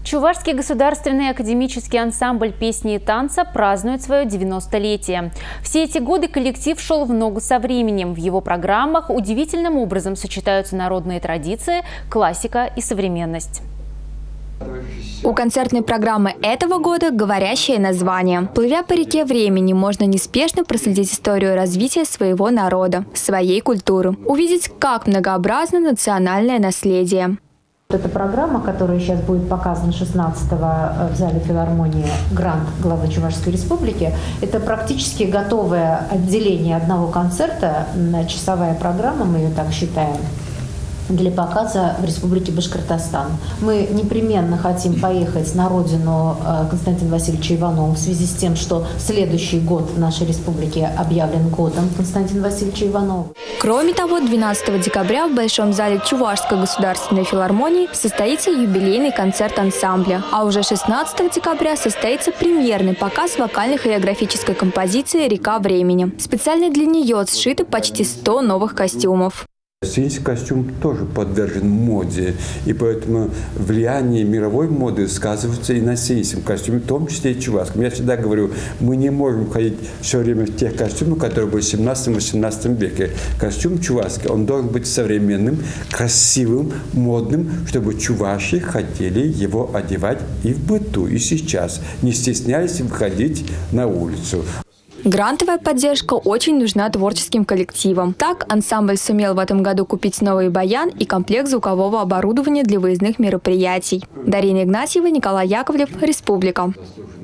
Чувашский государственный академический ансамбль песни и танца празднует свое 90-летие. Все эти годы коллектив шел в ногу со временем. В его программах удивительным образом сочетаются народные традиции, классика и современность. У концертной программы этого года говорящее название. Плывя по реке времени, можно неспешно проследить историю развития своего народа, своей культуры. Увидеть, как многообразно национальное наследие. Эта программа, которая сейчас будет показана 16-го в зале филармонии «Грант» главы Чувашской Республики, это практически готовое отделение одного концерта, часовая программа, мы ее так считаем, для показа в Республике Башкортостан. Мы непременно хотим поехать на родину Константина Васильевича Иванова в связи с тем, что следующий год в нашей республике объявлен годом Константина Васильевича Иванова. Кроме того, 12 декабря в Большом зале Чувашской государственной филармонии состоится юбилейный концерт ансамбля, а уже 16 декабря состоится премьерный показ вокальной хореографической композиции «Река времени». Специально для нее сшито почти 100 новых костюмов. Сценический костюм тоже подвержен моде, и поэтому влияние мировой моды сказывается и на сценическом костюме, в том числе и чувашском. Я всегда говорю, мы не можем ходить все время в тех костюмах, которые были в 17-18 веке. Костюм чувашский, он должен быть современным, красивым, модным, чтобы чуваши хотели его одевать и в быту, и сейчас, не стеснялись выходить на улицу. Грантовая поддержка очень нужна творческим коллективам. Так, ансамбль сумел в этом году купить новый баян и комплект звукового оборудования для выездных мероприятий. Дарина Игнатьева, Николай Яковлев, Республика.